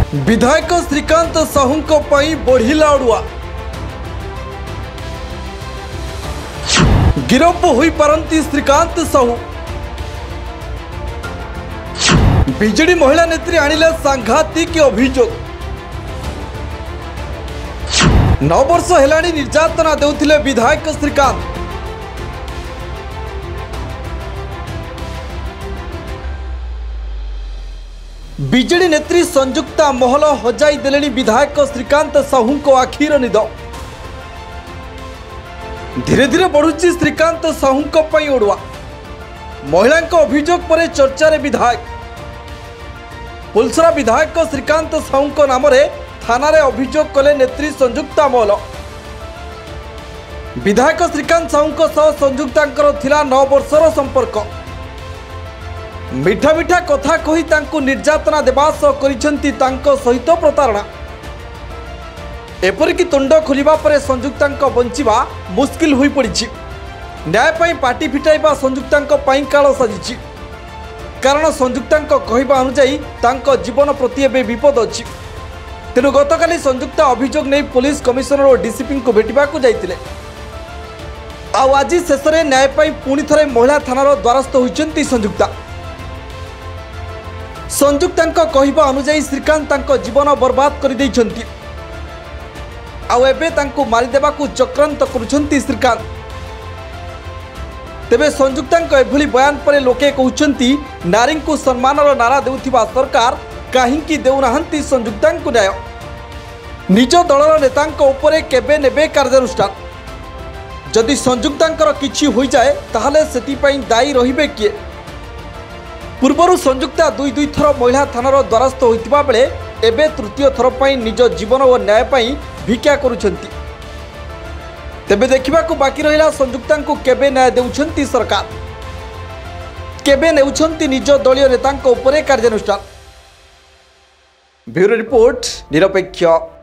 विधायक श्रीकांत साहू बढ़िला अड़ुआ गिरफ होई पारंती श्रीकांत साहू। बीजेडी महिला नेत्री आनिले सांघातिक अभियोग। 9 वर्ष हेलाणी निर्यातना देउथिले विधायक श्रीकांत। बीजेडी नेत्री संयुक्ता महल हजाई देलेनी विधायक श्रीकांत साहू को आखिर निद। धीरे धीरे बढ़ुची श्रीकांत साहू को पई ओडुआ। महिला अभियोग पर चर्चा रे विधायक पुलसरा विधायक श्रीकांत साहू को नाम रे थाना रे अभियोग कले नेत्री संयुक्ता महल। विधायक श्रीकांत साहू को सह संयुक्तांकर थिला 9 वर्षर संपर्क। मिठा मिठा कथा कही तांको निर्यातना देवा सह करिसेंती तांको सहित प्रतारणा। एपरिक तुंड खोलिबा परे संयुक्तांक बंचिबा मुश्किल होई पड़िछि। न्याय पई पार्टी फिटाइबा संयुक्तांक पई काल साजिछि। कारण संयुक्तांक कहिबा अनुसार तांको जीवन प्रति एबे विपद अछि। तेणु गतकाली संयुक्ता अभियोग नहीं पुलिस कमिशनर और डीसीपी को भेटिबाकू जाइतिले। आउ आज शेष में न्याय पई पुणी थरे महिला थानार द्वारस्थ होइछन्ती संयुक्ता। संयुक्तांक कहिबा अनुसार श्रीकांत तांको जीवन बर्बाद कर दैछन्ती। आउ एबे तांको मारी देबाकू चक्रांत करुछन्ती श्रीकांत। तेबे संयुक्तांक एभली बयान पर लोके कहउछन्ती नारी को सम्मानर नारा देउथिबा सरकार काहींकी देउनाहंती संयुक्तांक न्याय। निज दलर नेतांक उपरे केबे नेबे कार्यानुष्ठान। जदि संयुक्तांकर किछि होई जाए ताहले सेति पई दायी रहिबे किए। पूर्वर संयुक्ता 2 थर महिला थानार द्वारस्थ होइतिबा बेले एबे तृतीय थर पई निज जीवन और न्याय पई भिक्षा करुछन्ती। तेबे देखिबाकू बाकी रहिला संयुक्तांकू केबे न्याय देउछन्ती सरकार, केबे नेउछन्ती निज दलीय नेतांक उपरे कार्यानुष्ठान। ब्यूरो रिपोर्ट निरपेक्ष।